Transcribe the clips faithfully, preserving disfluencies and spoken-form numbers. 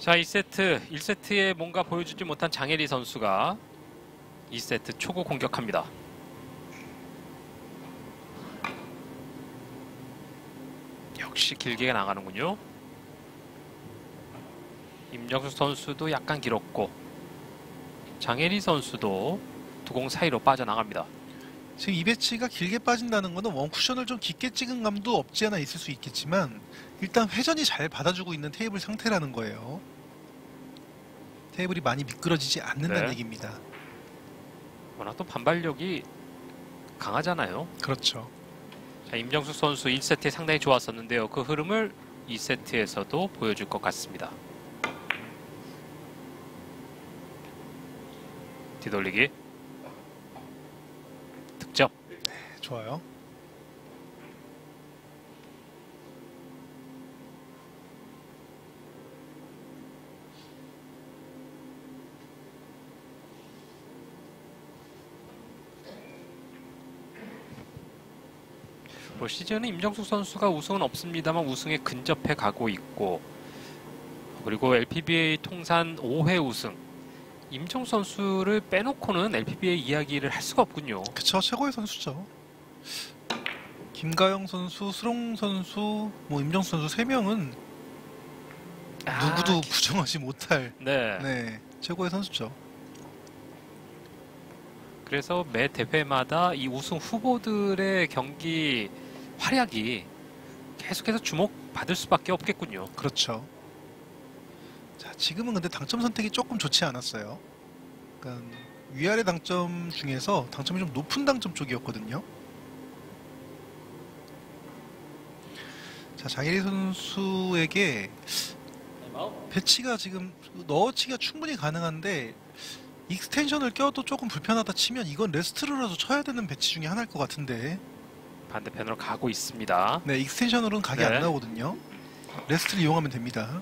자, 이 세트, 일 세트에 뭔가 보여주지 못한 장혜리 선수가 이 세트 초구 공격합니다. 역시 길게 나가는군요. 임정숙 선수도 약간 길었고 장혜리 선수도 두 공 사이로 빠져나갑니다. 지금 이 배치가 길게 빠진다는 거는 원쿠션을 좀 깊게 찍은 감도 없지 않아 있을 수 있겠지만 일단 회전이 잘 받아주고 있는 테이블 상태라는 거예요. 테이블이 많이 미끄러지지 않는다는 네. 얘기입니다. 워낙 또 반발력이 강하잖아요. 그렇죠. 자, 임정숙 선수 일 세트에 상당히 좋았었는데요. 그 흐름을 이 세트에서도 보여줄 것 같습니다. 뒤돌리기. 득점. 네, 좋아요. 올 시즌은 임정숙 선수가 우승은 없습니다만 우승에 근접해 가고 있고 그리고 엘피비에이 통산 오 회 우승. 임정숙 선수를 빼놓고는 엘피비에이 이야기를 할 수가 없군요. 그쵸, 최고의 선수죠. 김가영 선수, 수롱 선수, 뭐 임정수 선수 세 명은 아, 누구도 기- 부정하지 못할 네. 네, 최고의 선수죠. 그래서 매 대회마다 이 우승 후보들의 경기 활약이 계속해서 주목받을 수밖에 없겠군요. 그렇죠. 자, 지금은 근데 당점 선택이 조금 좋지 않았어요. 그러니까 위아래 당점 중에서 당점이 좀 높은 당점 쪽이었거든요. 자, 장혜리 선수에게 배치가 지금 넣어치기가 충분히 가능한데 익스텐션을 껴도 조금 불편하다 치면 이건 레스트로라도 쳐야 되는 배치 중에 하나일 것 같은데 반대편으로 가고 있습니다. 네, 익스텐션으로는 각이 네. 안 나오거든요. 레스트를 이용하면 됩니다.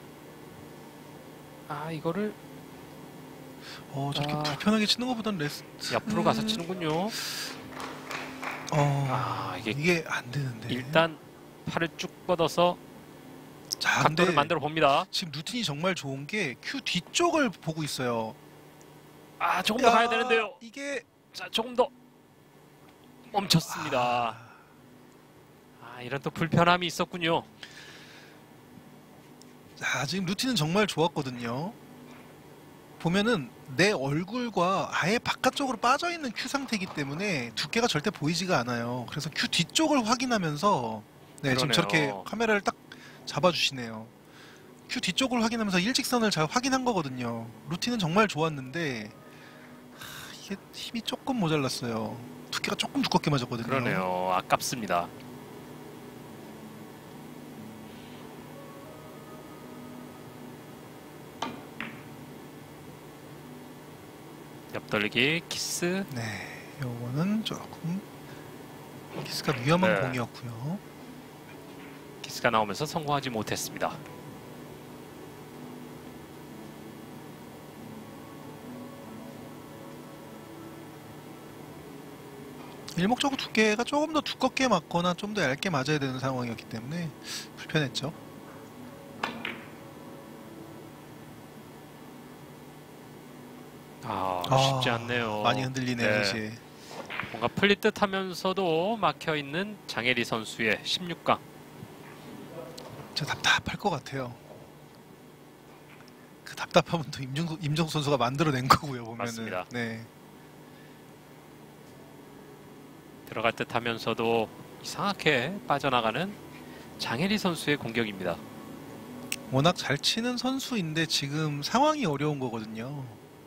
아, 이거를 어, 저렇게 아. 불편하게 치는 것보다는 레스트 옆으로 가서 치는군요. 어, 아, 이게 이게 안 되는데 일단 팔을 쭉 뻗어서 자, 각도를 근데 만들어 봅니다. 지금 루틴이 정말 좋은 게 큐 뒤쪽을 보고 있어요. 아, 조금 더 가야 되는데요. 이게 자, 조금 더 멈췄습니다. 아, 아, 이런 또 불편함이 있었군요. 자, 지금 루틴은 정말 좋았거든요. 보면은 내 얼굴과 아예 바깥쪽으로 빠져 있는 큐 상태이기 때문에 두께가 절대 보이지가 않아요. 그래서 큐 뒤쪽을 확인하면서 네, 지금 그러네요. 저렇게 카메라를 딱 잡아주시네요. 큐 뒤쪽을 확인하면서 일직선을 잘 확인한 거거든요. 루틴은 정말 좋았는데 하, 이게 힘이 조금 모자랐어요. 두께가 조금 두껍게 맞았거든요. 그러네요. 아깝습니다. 옆돌리기 키스. 네, 요거는 조금 키스가 위험한 네. 공이었고요. 키스가 나오면서 성공하지 못했습니다. 일목적으로 두께가 조금 더 두껍게 맞거나 좀 더 얇게 맞아야 되는 상황이었기 때문에 불편했죠. 아, 아, 쉽지 않네요. 많이 흔들리네요, 네. 이제. 뭔가 풀릴 듯 하면서도 막혀 있는 장혜리 선수의 십육 강. 저 답답할 것 같아요. 그 답답함은 또 임정수, 임정수 선수가 만들어낸 거고요, 보면은. 맞습니다. 네. 들어갈 듯 하면서도 이상하게 빠져나가는 장혜리 선수의 공격입니다. 워낙 잘 치는 선수인데 지금 상황이 어려운 거거든요.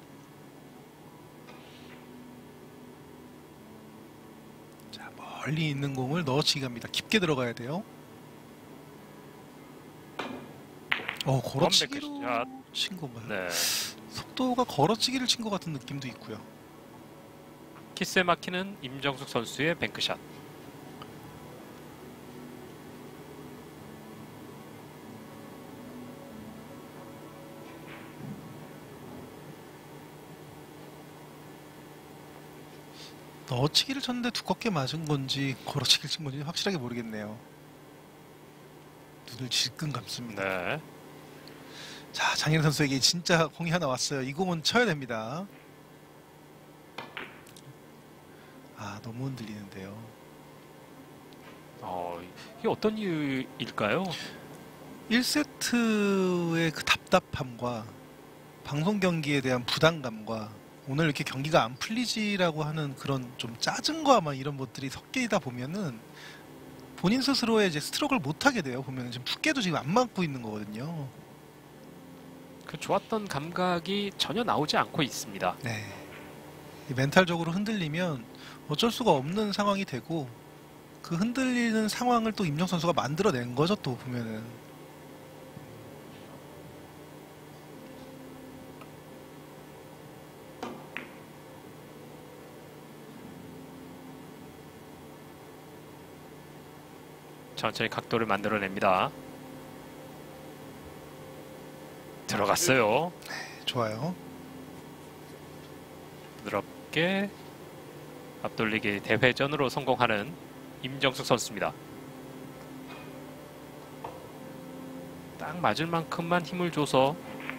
자, 멀리 있는 공을 넣어치기 갑니다. 깊게 들어가야 돼요. 어, 걸어치기로 샷. 친 건가요? 네. 속도가 걸어치기를 친 것 같은 느낌도 있고요. 키스에 막히는 임정숙 선수의 뱅크샷. 넣어치기를 쳤는데 두껍게 맞은 건지 걸어치기를 친 건지 확실하게 모르겠네요. 눈을 질끈 감습니다. 네. 자, 장일 선수에게 진짜 공이 하나 왔어요. 이 공은 쳐야 됩니다. 아, 너무 흔들리는데요. 어, 이게 어떤 이유일까요? 일 세트의 그 답답함과 방송 경기에 대한 부담감과 오늘 이렇게 경기가 안 풀리지라고 하는 그런 좀 짜증과 막 이런 것들이 섞이다 보면은 본인 스스로의 이제 스트로크를 못 하게 돼요. 보면은 지금 붓게도 지금 안 맞고 있는 거거든요. 그 좋았던 감각이 전혀 나오지 않고 있습니다. 네. 이 멘탈적으로 흔들리면 어쩔 수가 없는 상황이 되고 그 흔들리는 상황을 또 임정 선수가 만들어낸 거죠. 또 보면은 천천히 각도를 만들어냅니다. 들어갔어요. 좋아요. 부드럽게 앞돌리기 대회전으로 성공하는 임정숙 선수입니다. 딱 맞을 만큼만 힘을 줘서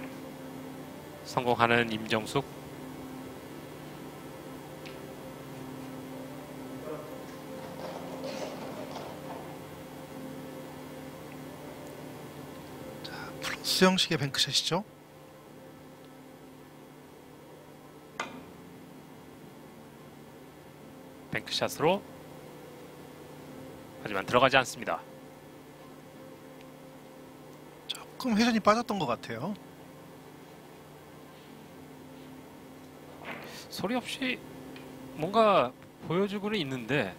성공하는 임정숙. 플러스 형식의 뱅크샷이죠. 뱅크샷으로, 하지만 들어가지 않습니다. 조금 회전이 빠졌던 것 같아요. 소리 없이 뭔가 보여주고는 있는데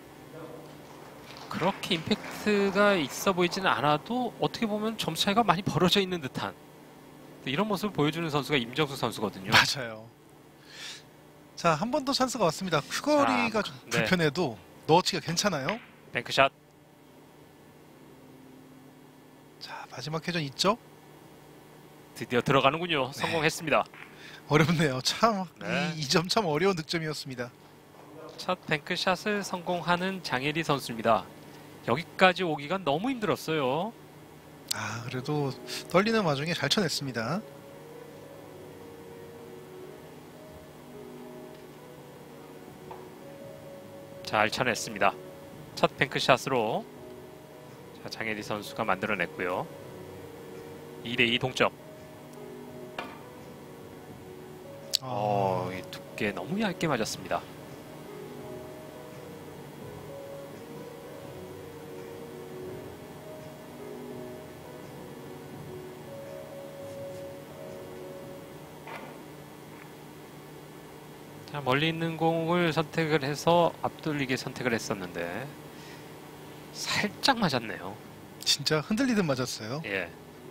그렇게 임팩트가 있어 보이지는 않아도 어떻게 보면 점수 차이가 많이 벌어져 있는 듯한 이런 모습을 보여주는 선수가 임정수 선수거든요. 맞아요. 자, 한 번 더 찬스가 왔습니다. 큐거리가 좀 네. 불편해도 넣어치기가 괜찮아요. 뱅크샷. 자, 마지막 회전 있죠? 드디어 들어가는군요. 성공했습니다. 어렵네요. 참, 네. 이 점 참 어려운 득점이었습니다. 첫 뱅크샷을 성공하는 장혜리 선수입니다. 여기까지 오기가 너무 힘들었어요. 아, 그래도 떨리는 와중에 잘 쳐냈습니다. 잘 쳐냈습니다. 첫 뱅크샷으로 자, 장혜리 선수가 만들어냈고요. 이 대 이 동점. 어, 이 두께 너무 얇게 맞았습니다. 자, 멀리 있는 공을 선택을 해서 앞돌리기 선택을 했었는데 살짝 맞았네요. 진짜 흔들리듯 맞았어요. 예.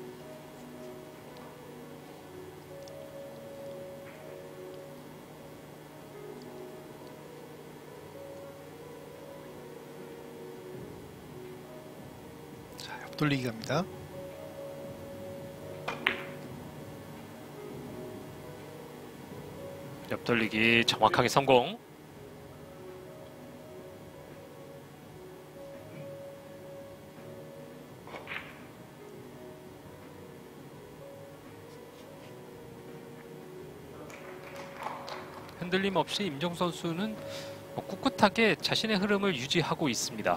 자, 옆돌리기 갑니다. 옆돌리기 정확하게 성공. 흔들림 없이 임정 선수는 뭐 꿋꿋하게 자신의 흐름을 유지하고 있습니다.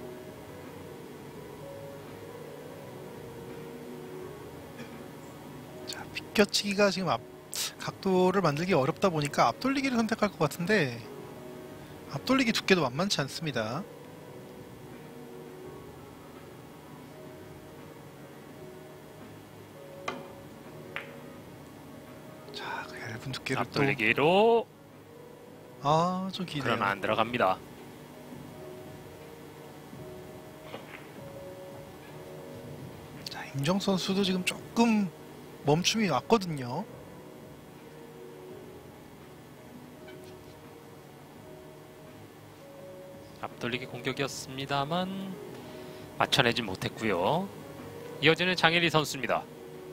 자, 비껴치기가 지금 앞 각도를 만들기 어렵다 보니까 앞돌리기를 선택할 것 같은데 앞돌리기 두께도 만만치 않습니다. 자, 그 얇은 두께를 또 앞돌리기로 아, 좀 기네요. 그러나 안 들어갑니다. 자, 임정 선수도 지금 조금 멈춤이 왔거든요. 앞돌리기 공격이었습니다만 맞춰내지 못했고요. 이어지는 장혜리 선수입니다.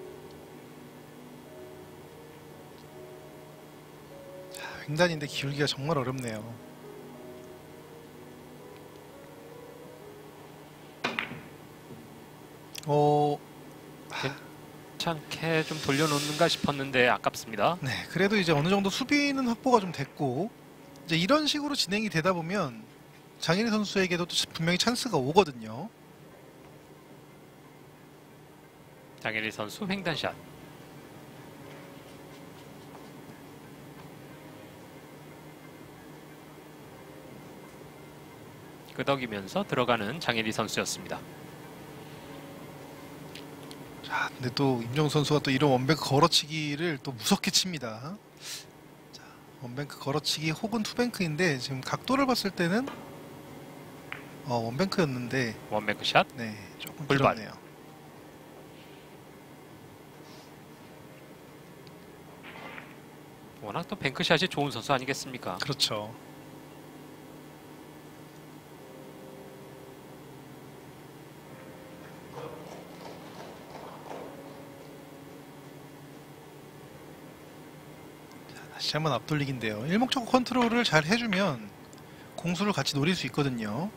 자, 횡단인데 기울기가 정말 어렵네요. 어, 괜찮게 패 좀 돌려놓는가 싶었는데 아깝습니다. 네, 그래도 이제 어느 정도 수비는 확보가 좀 됐고 이제 이런 식으로 진행이 되다 보면 장일희 선수에게도 또 분명히 찬스가 오거든요. 장혜리 선수 횡단샷. 끄덕이면서 들어가는 장혜리 선수였습니다. 자, 근데 또 임정우 선수가 또 이런 원뱅크 걸어치기를 또 무섭게 칩니다. 자, 원뱅크 걸어치기 혹은 투뱅크인데 지금 각도를 봤을 때는 어, 원뱅크였는데 원뱅크 샷. 네, 조금 불발. 길었네요. 워낙 또 뱅크샷이 좋은 선수 아니겠습니까? 그렇죠. 자, 다시 한번 앞돌리기인데요. 일목적 컨트롤을 잘 해주면 공수를 같이 노릴 수 있거든요.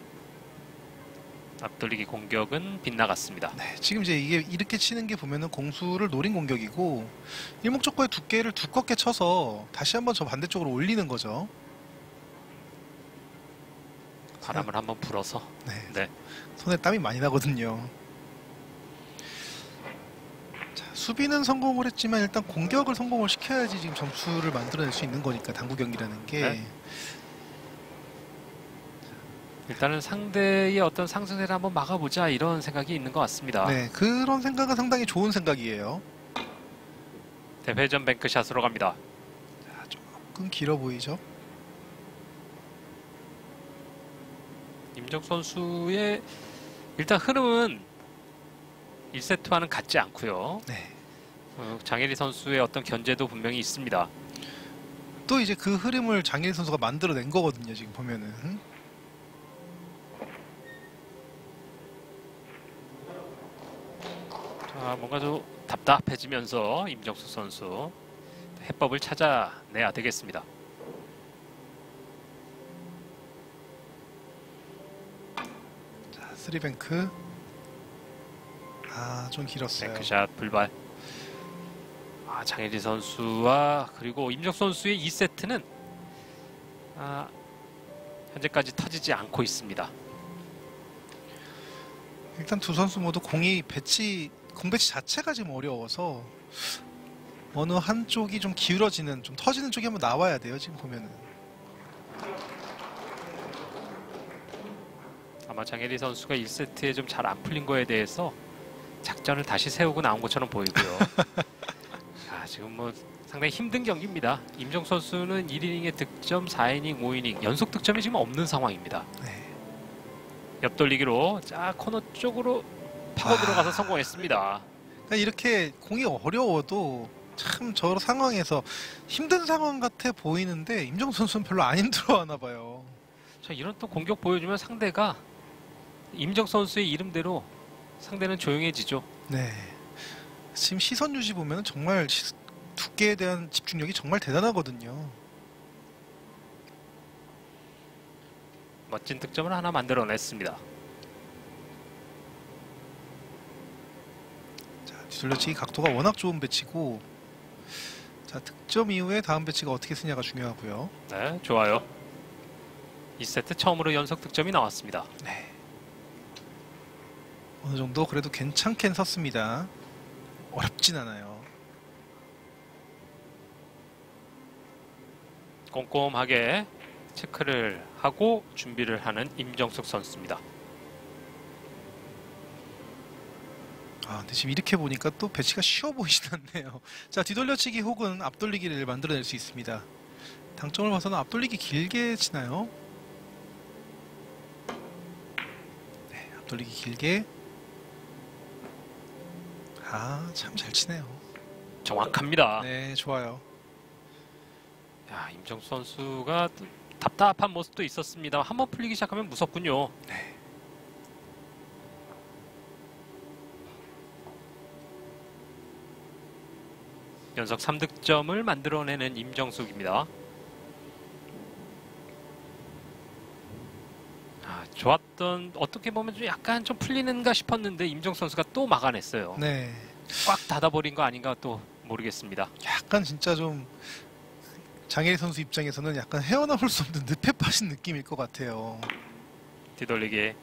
앞돌리기 공격은 빗나갔습니다. 네, 지금 이제 이게 이렇게 치는 게 보면은 공수를 노린 공격이고 일목적과의 두께를 두껍게 쳐서 다시 한번 저 반대쪽으로 올리는 거죠. 바람을 한번 불어서. 네, 네. 손에 땀이 많이 나거든요. 자, 수비는 성공을 했지만 일단 공격을 성공을 시켜야지 지금 점수를 만들어낼 수 있는 거니까 당구 경기라는 게. 네. 일단은 상대의 어떤 상승세를 한번 막아보자 이런 생각이 있는 것 같습니다. 네, 그런 생각은 상당히 좋은 생각이에요. 대회전 뱅크샷으로 갑니다. 자, 조금 길어 보이죠? 임정 선수의 일단 흐름은 일 세트와는 같지 않고요. 네. 어, 장혜리 선수의 어떤 견제도 분명히 있습니다. 또 이제 그 흐름을 장일희 선수가 만들어낸 거거든요. 지금 보면은. 자, 뭔가 좀 답답해지면서 임정수 선수 해법을 찾아내야 되겠습니다. 자, 쓰리뱅크. 아, 좀 길었어요. 뱅크샷 불발. 아, 장혜리 선수와 그리고 임정수 선수의 이 세트는 아, 현재까지 터지지 않고 있습니다. 일단 두 선수 모두 공이 배치 공 배치 자체가 지금 어려워서 어느 한쪽이 좀 기울어지는 좀 터지는 쪽이 한번 나와야 돼요. 지금 보면은. 아마 장혜리 선수가 일 세트에 좀 잘 안 풀린 거에 대해서 작전을 다시 세우고 나온 것처럼 보이고요. 아, 지금 뭐 상당히 힘든 경기입니다. 임정 선수는 일 이닝에 득점, 사 이닝, 오 이닝 연속 득점이 지금 없는 상황입니다. 네. 옆돌리기로 자 코너 쪽으로 파고 아. 들어가서 성공했습니다. 그러니까 이렇게 공이 어려워도 참 저 상황에서 힘든 상황 같아 보이는데 임정 선수는 별로 안 힘들어하나 봐요. 자, 이런 또 공격 보여주면 상대가 임정 선수의 이름대로 상대는 조용해지죠. 네. 지금 시선 유지 보면 정말 시- 두께에 대한 집중력이 정말 대단하거든요. 멋진 득점을 하나 만들어냈습니다. 자, 뒤돌려치기 각도가 워낙 좋은 배치고 자, 득점 이후에 다음 배치가 어떻게 쓰냐가 중요하고요. 네, 좋아요. 이 세트 처음으로 연속 득점이 나왔습니다. 네. 어느 정도 그래도 괜찮게 섰습니다. 어렵진 않아요. 꼼꼼하게 체크를 하고 준비를 하는 임정숙 선수입니다. 아, 근데 지금 이렇게 보니까 또 배치가 쉬워 보이진 않네요. 자, 뒤돌려치기 혹은 앞돌리기를 만들어낼 수 있습니다. 당점을 봐서는 앞돌리기 길게 치나요? 네, 앞돌리기 길게. 아, 참 잘 치네요. 정확합니다. 네, 좋아요. 야, 임정수 선수가 또 답답한 모습도 있었습니다. 한번 풀리기 시작하면 무섭군요. 네. 연속 삼 득점을 만들어내는 임정숙입니다. 아, 좋았던 어떻게 보면 좀 약간 좀 풀리는가 싶었는데 임정수 선수가 또 막아냈어요. 네. 꽉 닫아버린 거 아닌가 또 모르겠습니다. 약간 진짜 좀 장혜리 선수 입장에서는 약간 헤어나올 수 없는 늪에 빠진 느낌일 것 같아요. 뒤돌리기.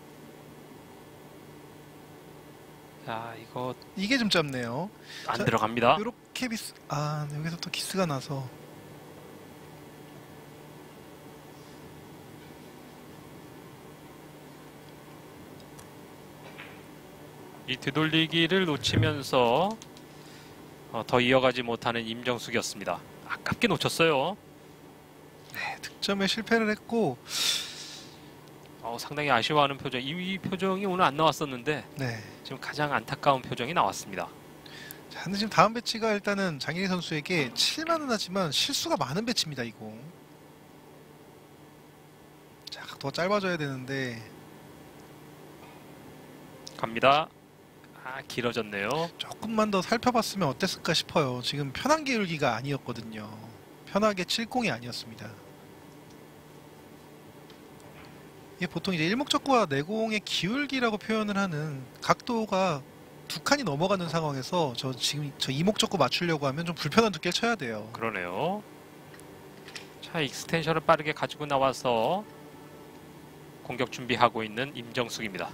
자, 이거 이게 좀 짧네요. 안 자, 들어갑니다. 요렇게 비스 아 여기서 또 키스가 나서 이 뒤돌리기를 놓치면서 어, 더 이어가지 못하는 임정숙이었습니다. 아깝게 놓쳤어요. 네, 득점에 실패를 했고 어, 상당히 아쉬워하는 표정. 이 표정이 오늘 안 나왔었는데 네. 지금 가장 안타까운 표정이 나왔습니다. 자, 근데 지금 다음 배치가 일단은 장혜리 선수에게 칠만은 하지만 실수가 많은 배치입니다, 이거. 자, 각도가 짧아져야 되는데 갑니다. 아, 길어졌네요. 조금만 더 살펴봤으면 어땠을까 싶어요. 지금 편한 기울기가 아니었거든요. 편하게 칠공이 아니었습니다. 이게 보통 이제 일목적구와 내공의 기울기라고 표현을 하는 각도가 두 칸이 넘어가는 상황에서 저 지금 저 이목적구 맞추려고 하면 좀 불편한 두께를 쳐야 돼요. 그러네요. 자, 익스텐션을 빠르게 가지고 나와서 공격 준비하고 있는 임정숙입니다.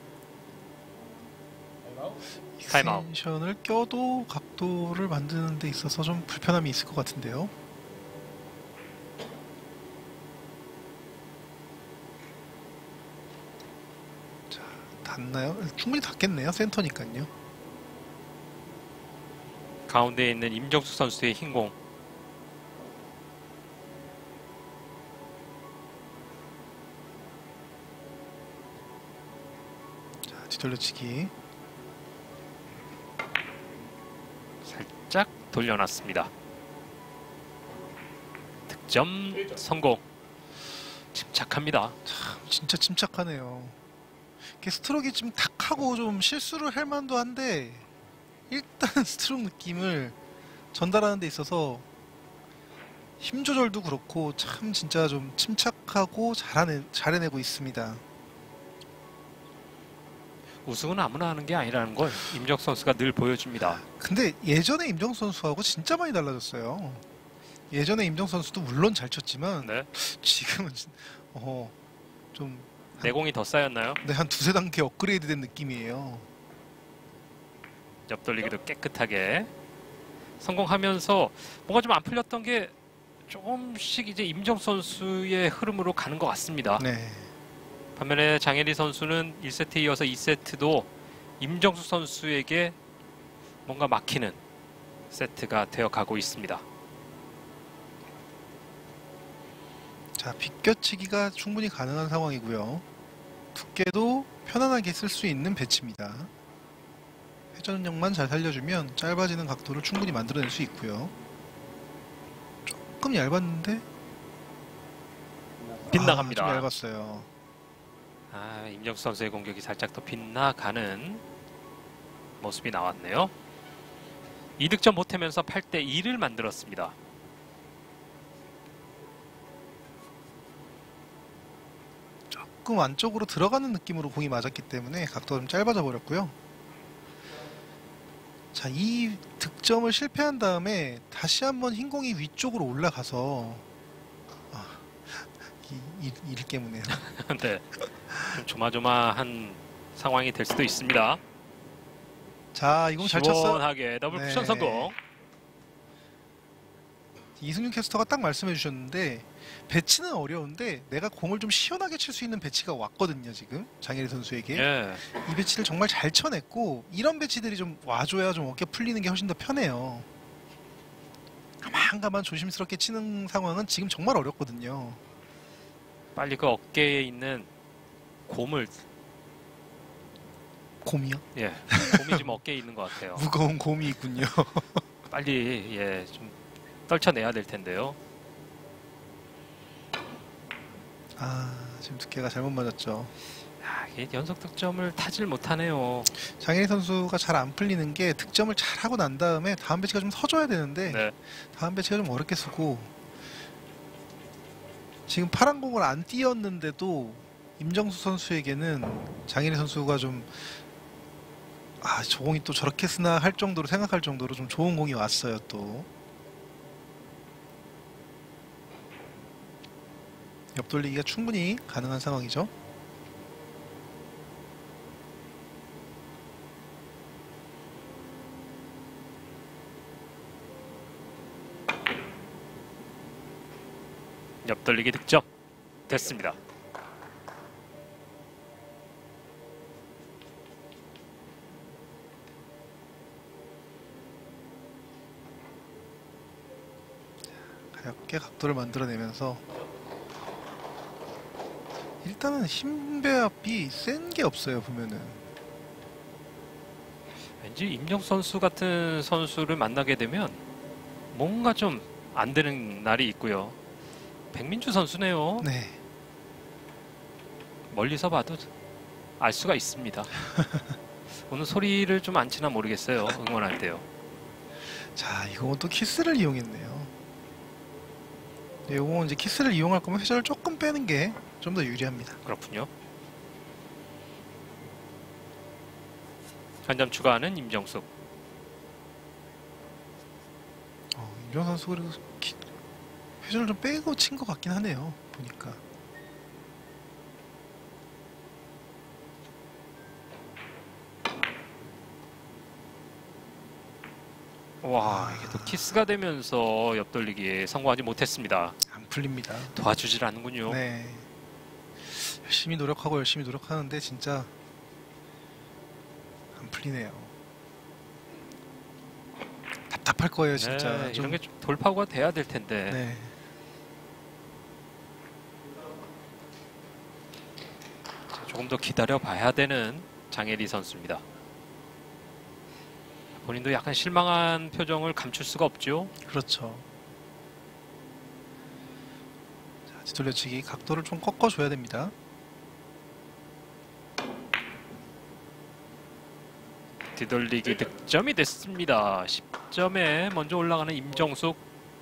타임아웃. 익스텐션을 껴도 각도를 만드는 데 있어서 좀 불편함이 있을 것 같은데요. 자, 닿나요? 충분히 닿겠네요. 센터니까요. 가운데에 있는 임정숙 선수의 흰공. 자, 뒤돌려치기. 살짝 돌려놨습니다. 득점 성공. 침착합니다. 참 진짜 침착하네요. 이게 스트로크가 좀 탁하고 좀 실수를 할 만도 한데 일단 스트로크 느낌을 전달하는 데 있어서 힘 조절도 그렇고 참 진짜 좀 침착하고 잘하네, 잘해내고 있습니다. 우승은 아무나 하는 게 아니라는 걸 임정숙 선수가 늘 보여줍니다. 근데 예전에 임정 선수하고 진짜 많이 달라졌어요. 예전에 임정 선수도 물론 잘 쳤지만 네. 지금은 어, 좀 내공이 더 쌓였나요? 네, 한 두세 단계 업그레이드 된 느낌이에요. 옆돌리기도 깨끗하게 성공하면서 뭔가 좀 안 풀렸던 게 조금씩 이제 임정숙 선수의 흐름으로 가는 것 같습니다. 네. 반면에 장혜리 선수는 일 세트에 이어서 이 세트도 임정숙 선수에게 뭔가 막히는 세트가 되어가고 있습니다. 자, 비껴치기가 충분히 가능한 상황이고요. 두께도 편안하게 쓸 수 있는 배치입니다. 회전력만 잘 살려주면 짧아지는 각도를 충분히 만들어낼 수 있고요. 조금 얇았는데 빗나갑니다. 아, 좀 얇았어요. 아, 임정숙 선수의 공격이 살짝 더 빗나가는 모습이 나왔네요. 이 득점 보태면서 팔 대 이를 만들었습니다. 조금 안쪽으로 들어가는 느낌으로 공이 맞았기 때문에 각도가 좀 짧아져 버렸고요. 자, 이 득점을 실패한 다음에 다시 한번 흰 공이 위쪽으로 올라가서 아, 이, 이, 이를 깨무네요. 네, 좀 조마조마한 상황이 될 수도 있습니다. 자, 이 공 잘 쳤어. 시원하게 더블 네. 쿠션 성공. 이승윤 캐스터가 딱 말씀해 주셨는데 배치는 어려운데 내가 공을 좀 시원하게 칠 수 있는 배치가 왔거든요. 지금 장혜리 선수에게 예, 이 배치를 정말 잘 쳐냈고 이런 배치들이 좀 와줘야 좀 어깨 풀리는 게 훨씬 더 편해요. 가만가만 조심스럽게 치는 상황은 지금 정말 어렵거든요. 빨리 그 어깨에 있는 곰을 곰이요? 예, 곰이 지금 어깨에 있는 것 같아요. 무거운 곰이 있군요. 빨리 예, 좀 떨쳐내야 될 텐데요. 아, 지금 두께가 잘못 맞았죠. 아, 이게 연속 득점을 타질 못하네요. 장혜리 선수가 잘 안 풀리는 게 득점을 잘 하고 난 다음에 다음 배치가 좀 서줘야 되는데 네, 다음 배치가 좀 어렵게 쓰고 지금 파란 공을 안 띄었는데도 임정수 선수에게는 장혜리 선수가 좀 아, 저 공이 또 저렇게 쓰나 할 정도로 생각할 정도로 좀 좋은 공이 왔어요 또. 옆돌리기가 충분히 가능한 상황이죠. 옆돌리기 득점 됐습니다. 가볍게 각도를 만들어내면서 일단은 힘 배합이 센 게 없어요 보면은. 왠지 임정수 선수 같은 선수를 만나게 되면 뭔가 좀 안 되는 날이 있고요. 백민주 선수네요. 네. 멀리서 봐도 알 수가 있습니다. 오늘 소리를 좀 안 치나 모르겠어요. 응원할 때요. 자, 이 공은 또 키스를 이용했네요. 네, 이 공은 이제 키스를 이용할 거면 회전을 조금 빼는 게 좀 더 유리합니다. 그렇군요. 한 점 추가하는 임정숙. 어, 임정 선수 그래도 키, 회전을 좀 빼고 친 것 같긴 하네요. 보니까. 와, 이게 또 키스가 되면서 옆돌리기에 성공하지 못했습니다. 안 풀립니다. 도와주질 않는군요. 네. 열심히 노력하고 열심히 노력하는데 진짜 안 풀리네요. 답답할 거예요, 진짜. 네, 좀, 이런 게 좀 돌파구가 돼야 될 텐데. 네. 자, 조금 더 기다려 봐야 되는 장혜리 선수입니다. 본인도 약간 실망한 표정을 감출 수가 없죠. 그렇죠. 자, 뒤돌려치기 각도를 좀 꺾어줘야 됩니다. 뒤돌리기 득점이 됐습니다. 십 점에 먼저 올라가는 임정숙.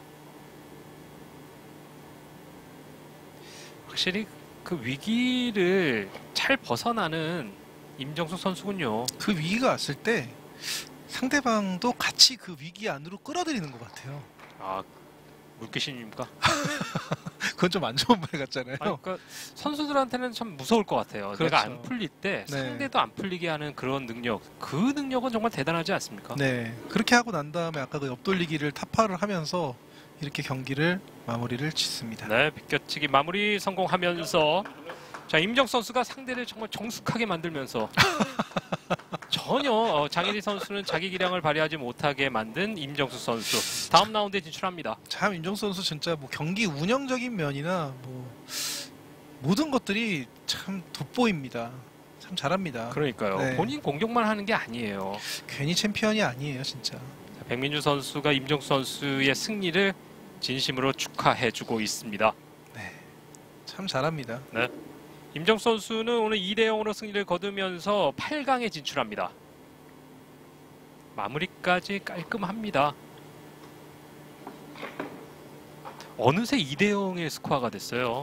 확실히 그 위기를 잘 벗어나는 임정숙 선수군요. 그 위기가 왔을 때 상대방도 같이 그 위기 안으로 끌어들이는 것 같아요. 아, 물귀신입니까? 그건 좀 안 좋은 말 같잖아요. 아니, 그러니까 선수들한테는 참 무서울 것 같아요. 그렇죠. 내가 안 풀릴 때 네. 상대도 안 풀리게 하는 그런 능력. 그 능력은 정말 대단하지 않습니까? 네, 그렇게 하고 난 다음에 아까 그 옆돌리기를 타파를 하면서 이렇게 경기를 마무리를 짓습니다. 네, 비껴치기 마무리 성공하면서 자, 임정수 선수가 상대를 정말 정숙하게 만들면서 전혀 어, 장혜리 선수는 자기 기량을 발휘하지 못하게 만든 임정수 선수 다음 라운드에 진출합니다. 참 임정수 선수 진짜 뭐 경기 운영적인 면이나 뭐 모든 것들이 참 돋보입니다. 참 잘합니다. 그러니까요. 네. 본인 공격만 하는 게 아니에요. 괜히 챔피언이 아니에요, 진짜. 자, 백민주 선수가 임정수 선수의 승리를 진심으로 축하해주고 있습니다. 네, 참 잘합니다. 네. 임정수 선수는 오늘 이 대 영으로 승리를 거두면서 팔 강에 진출합니다. 마무리까지 깔끔합니다. 어느새 이 대 영의 스코어가 됐어요.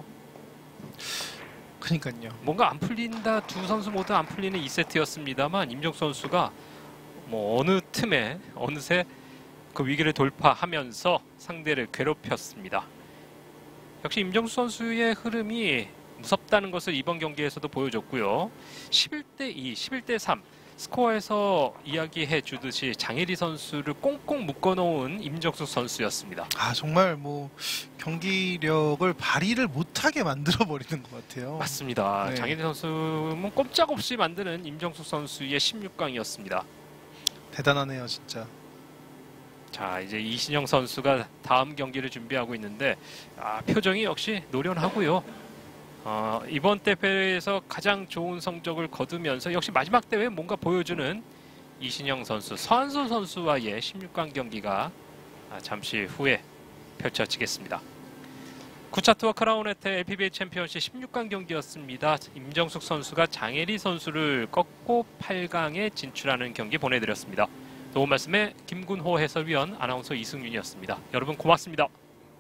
그러니까요. 뭔가 안 풀린다, 두 선수 모두 안 풀리는 이 세트였습니다만 임정수 선수가 뭐 어느 틈에 어느새 그 위기를 돌파하면서 상대를 괴롭혔습니다. 역시 임정수 선수의 흐름이 무섭다는 것을 이번 경기에서도 보여줬고요. 십일 대 이, 십일 대 삼 스코어에서 이야기해 주듯이 장혜리 선수를 꽁꽁 묶어놓은 임정수 선수였습니다. 아, 정말 뭐 경기력을 발휘를 못하게 만들어 버리는 것 같아요. 맞습니다. 네. 장혜리 선수는 꼼짝없이 만드는 임정수 선수의 십육 강이었습니다. 대단하네요, 진짜. 자, 이제 이신영 선수가 다음 경기를 준비하고 있는데 아, 표정이 역시 노련하고요. 어, 이번 대회에서 가장 좋은 성적을 거두면서 역시 마지막 대회에 뭔가 보여주는 이신영 선수, 서한솔 선수와의 십육 강 경기가 아, 잠시 후에 펼쳐지겠습니다. 구차트와 크라운 혜태 엘피비에이 챔피언십 십육 강 경기였습니다. 임정숙 선수가 장혜리 선수를 꺾고 팔 강에 진출하는 경기 보내드렸습니다. 도움 말씀에 김군호 해설위원, 아나운서 이승윤이었습니다. 여러분 고맙습니다.